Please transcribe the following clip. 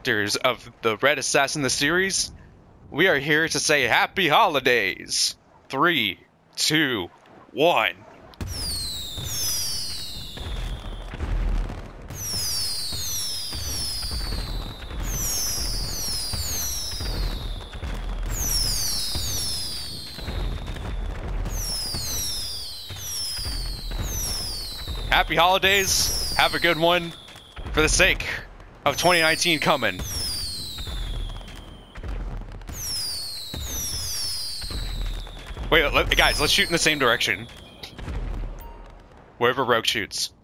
characters of the Red Assassin the series, we are here to say Happy Holidays. 3, 2, 1. Happy holidays, have a good one, for the sake of 2019 coming. Wait, guys, let's shoot in the same direction. Wherever Rogue shoots.